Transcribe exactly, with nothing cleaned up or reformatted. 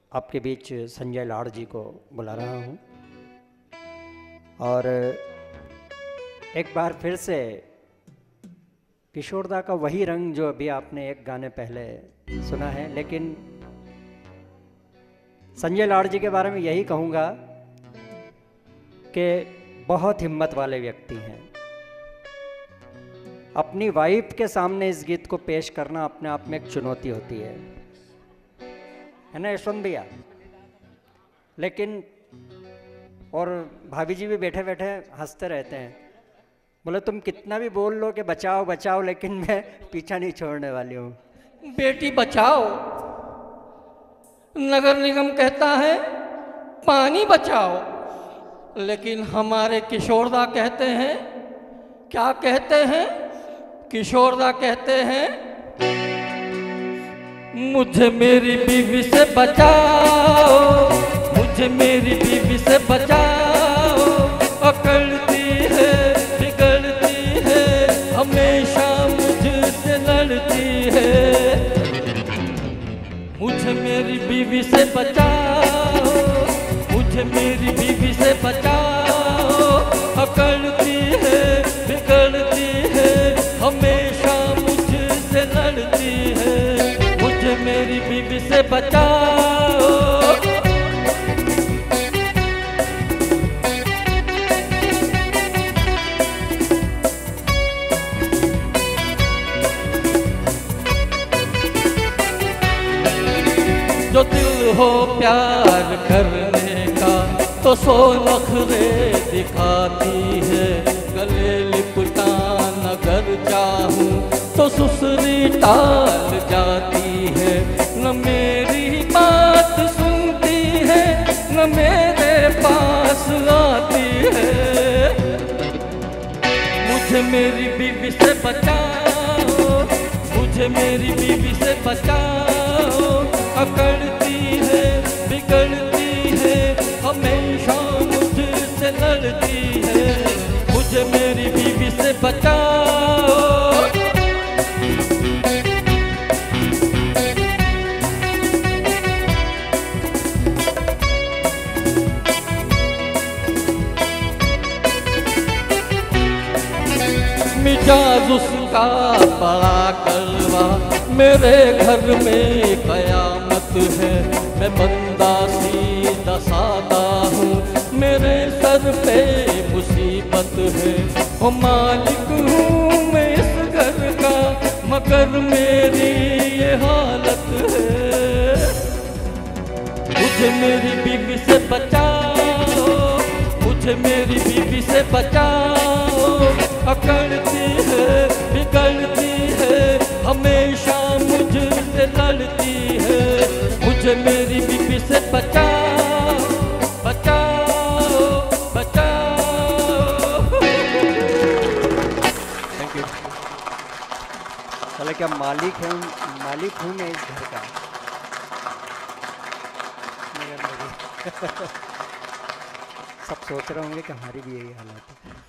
आपके बीच संजय लाड़ जी को बुला रहा हूँ और एक बार फिर से किशोरदा का वही रंग जो अभी आपने एक गाने पहले सुना है, लेकिन संजय लाड़ जी के बारे में यही कहूँगा कि बहुत हिम्मत वाले व्यक्ति हैं। अपनी वाइफ के सामने इस गीत को पेश करना अपने आप में एक चुनौती होती है है ना यशवंत भैया? लेकिन और भाभी जी भी बैठे बैठे हंसते रहते हैं, बोले तुम कितना भी बोल लो कि बचाओ बचाओ, लेकिन मैं पीछा नहीं छोड़ने वाली हूँ। बेटी बचाओ, नगर निगम कहता है पानी बचाओ, लेकिन हमारे किशोरदा कहते हैं, क्या कहते हैं? किशोरदा कहते हैं मुझे मेरी बीवी से बचाओ, मुझे मेरी बीवी से बचाओ, अकड़ती है बिगड़ती है हमेशा मुझसे लड़ती है, मुझे मेरी बीवी से बचाओ, मुझे मेरी बीवी से बचाओ, अकड़ती है बिगड़ती है हमेशा मुझसे लड़ती है, मुझे मेरी बीवी से बचाओ। जो दिल हो प्यार करने का तो सौ नखरे दिखाती है, गले लिपटान अगर चाहूं तो सुसरी टाल जाती है, न मेरी बात सुनती है न मेरे पास आती है, मुझे मेरी बीवी से बचाओ, मुझे मेरी बीवी से बचाओ, अकड़ती है बिगड़ती है हमेशा मुझसे लड़ती है, मुझे मेरी बीवी से बचाओ। मिजाज उसका बड़ा कड़वा, मेरे घर में कयामत है, मैं बंदा सीधा सादा हूँ, मेरे सर पे मुसीबत है, ओ मालिक हूँ मैं इस घर का मगर मेरी ये हालत है, मुझे मेरी बीवी से बचाओ, मुझे मेरी बीवी से बचाओ, अकड़ती है बिगड़ती है हमेशा मुझसे लड़ती है, मुझे मेरी बीवी से बचाओ बचाओ बचाओ। Thank you. चले क्या मालिक है, मालिक हूँ मैं इस घर का। सब सोच रहे होंगे कि हमारी भी यही हालत है।